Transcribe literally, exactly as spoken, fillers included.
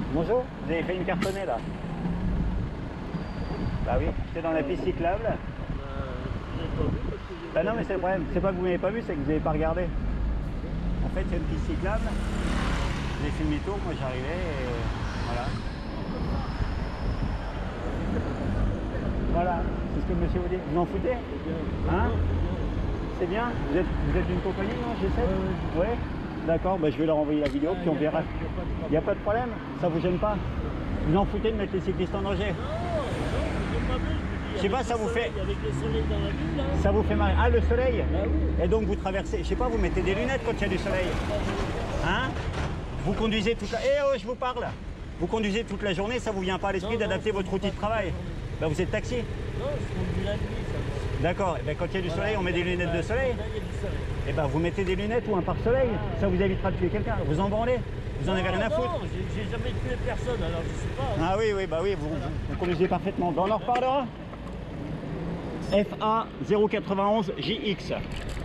Bonjour, vous avez fait une cartonnée là. Bah oui, c'est dans la piste cyclable. Bah non mais c'est le problème, c'est pas que vous m'avez pas vu, c'est que vous n'avez pas regardé. En fait, il y a une piste cyclable. J'ai fait demi-tour, moi j'arrivais et voilà. Voilà, c'est ce que le monsieur vous dit. Vous en foutez? Hein? C'est bien? Vous êtes, vous êtes d'une compagnie, non? J'essaie? Oui. Ouais. D'accord, bah, je vais leur envoyer la vidéo, puis on verra. Il n'y a pas de problème? Ça vous gêne pas? Vous en foutez de mettre les cyclistes en danger? Je sais pas, ça vous fait... Avec le soleil dans la ville, là. Ça vous fait marrer. Ah, le soleil? Bah oui. Et donc vous traversez... Je sais pas, vous mettez des lunettes quand il y a du soleil? Hein? Vous conduisez toute la... Eh oh, je vous parle! Vous conduisez toute la journée, ça vous vient pas à l'esprit d'adapter votre outil de travail? Bah vous êtes taxi? Non, je conduis la nuit, ça. D'accord, et ben quand il y a du Voilà. soleil, on met des lunettes de soleil? Là, il y a du soleil. Et ben vous mettez des lunettes ou un pare-soleil, ça vous évitera de tuer quelqu'un. Vous en branlez? Vous en avez rien à foutre? Non, j'ai j'ai jamais tué personne, alors je sais pas. Ah oui, oui, bah oui, vous, vous, vous conduisez parfaitement. Ben, on en reparlera. F A zéro quatre-vingt-onze J X.